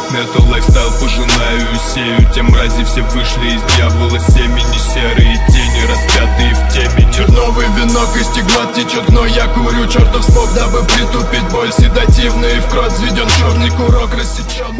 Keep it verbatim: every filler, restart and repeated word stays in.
Black metal лайфстайл пожинаю и сею. Те мрази все вышли из дьявола семени. Серые тени распятые в темени. Черновый венок и стигмат течет, но я курю чертов смог, дабы притупить боль. Седативный в кровь взведен черный курок рассечен.